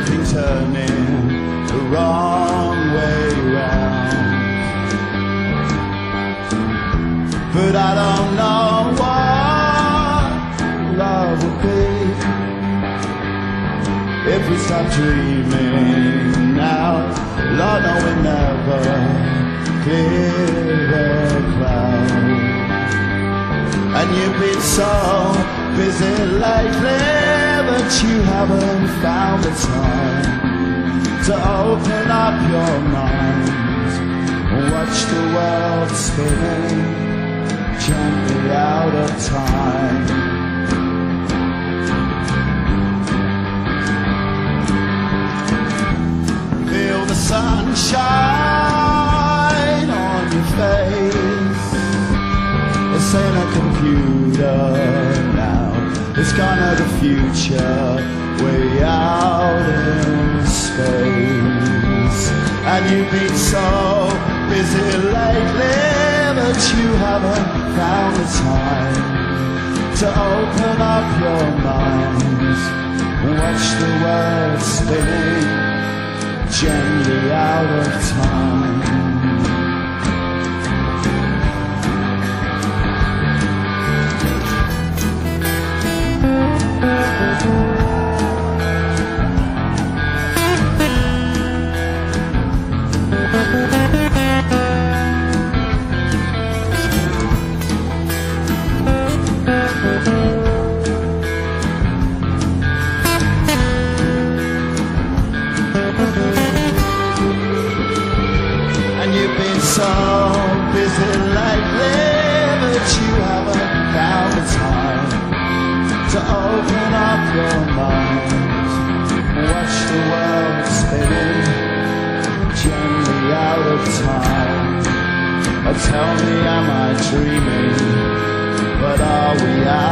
everything turning the wrong way round. But I don't know what love would be if we stop dreaming now. Lord, no, we never clear the cloud. And you've been so busy lately that you haven't found the time to open up your mind and watch the world spinning gently out of time. Feel the sunshine on your face. It's in a computer now. It's gone to the future, way out in space. And you've been so busy lately that you haven't found the time to open up your mind and watch the world spinning gently out of time. So busy lately that you haven't found the time to open up your mind and watch the world spinning gently out of time. Oh, tell me, am I dreaming? But are we out?